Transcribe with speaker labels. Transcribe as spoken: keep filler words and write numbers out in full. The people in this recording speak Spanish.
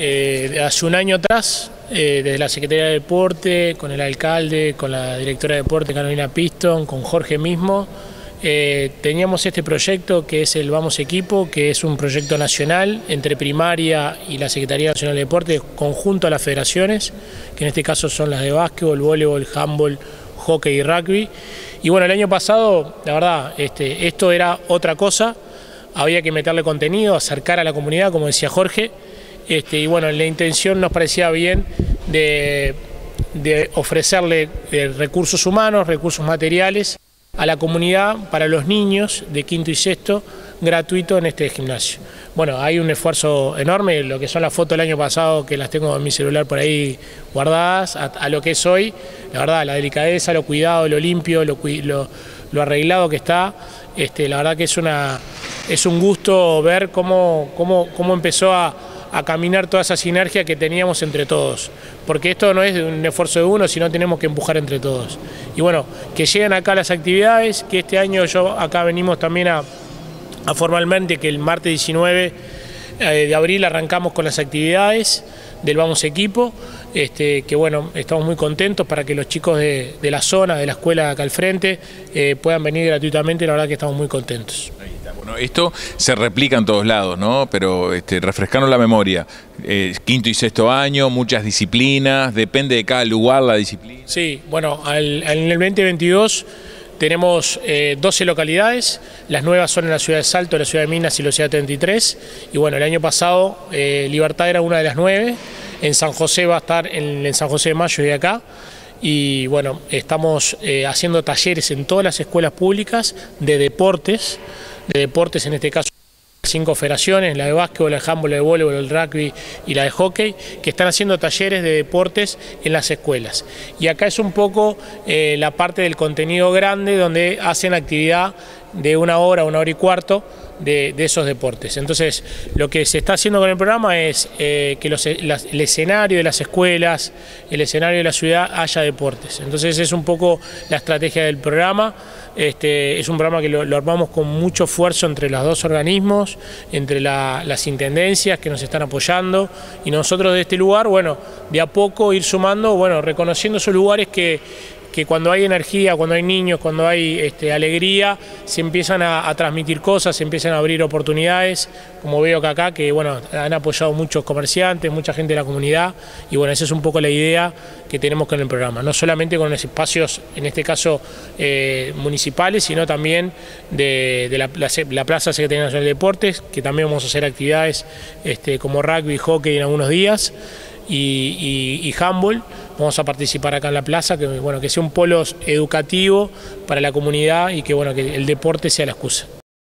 Speaker 1: eh, hace un año atrás, eh, desde la Secretaría de Deporte, con el alcalde, con la directora de Deporte, Carolina Piston, con Jorge mismo, eh, teníamos este proyecto que es el Vamos Equipo, que es un proyecto nacional entre primaria y la Secretaría Nacional de Deporte, conjunto a las federaciones, que en este caso son las de básquetbol, voleibol, handball, hockey y rugby. Y bueno, el año pasado, la verdad, este, esto era otra cosa. Había que meterle contenido, acercar a la comunidad, como decía Jorge, este, y bueno, la intención nos parecía bien de, de ofrecerle de recursos humanos, recursos materiales a la comunidad para los niños de quinto y sexto gratuito en este gimnasio. Bueno, hay un esfuerzo enorme, lo que son las fotos del año pasado, que las tengo en mi celular por ahí guardadas, a, a lo que es hoy, la verdad, la delicadeza, lo cuidado, lo limpio, lo, lo, lo arreglado que está, este, la verdad que es una... Es un gusto ver cómo, cómo, cómo empezó a, a caminar toda esa sinergia que teníamos entre todos. Porque esto no es un esfuerzo de uno, sino tenemos que empujar entre todos. Y bueno, que lleguen acá las actividades, que este año yo acá venimos también a, a formalmente que el martes diecinueve de abril arrancamos con las actividades del Vamos Equipo, este, que bueno, estamos muy contentos para que los chicos de, de la zona, de la escuela de acá al frente, eh, puedan venir gratuitamente, la verdad que estamos muy contentos.
Speaker 2: Ahí está. Bueno, esto se replica en todos lados, ¿no? Pero este, refrescando la memoria, eh, quinto y sexto año, muchas disciplinas, depende de cada lugar la disciplina.
Speaker 1: Sí, bueno, al, en el veinte veintidós tenemos eh, doce localidades, las nuevas son en la ciudad de Salto, la ciudad de Minas y la ciudad de treinta y tres, y bueno, el año pasado eh, Libertad era una de las nueve, en San José va a estar en, en San José de Mayo y de acá, y bueno, estamos eh, haciendo talleres en todas las escuelas públicas de deportes, de deportes en este caso cinco federaciones, la de básquetbol, el handball, el voleibol, el rugby y la de hockey, que están haciendo talleres de deportes en las escuelas. Y acá es un poco eh, la parte del contenido grande donde hacen actividad de una hora, una hora y cuarto de, de esos deportes. Entonces, lo que se está haciendo con el programa es eh, que los, las, el escenario de las escuelas, el escenario de la ciudad haya deportes. Entonces, es un poco la estrategia del programa. Este, es un programa que lo, lo armamos con mucho esfuerzo entre los dos organismos, entre la, las intendencias que nos están apoyando y nosotros de este lugar, bueno, de a poco ir sumando, bueno, reconociendo esos lugares que que cuando hay energía, cuando hay niños, cuando hay este, alegría, se empiezan a, a transmitir cosas, se empiezan a abrir oportunidades, como veo que acá, que bueno, han apoyado muchos comerciantes, mucha gente de la comunidad, y bueno, esa es un poco la idea que tenemos con el programa, no solamente con los espacios, en este caso eh, municipales, sino también de, de la, la, la Plaza Secretaría Nacional de Deportes, que también vamos a hacer actividades este, como rugby, hockey en algunos días, y, y, y handball. Vamos a participar acá en la plaza, que bueno, que sea un polo educativo para la comunidad y que bueno, que el deporte sea la excusa.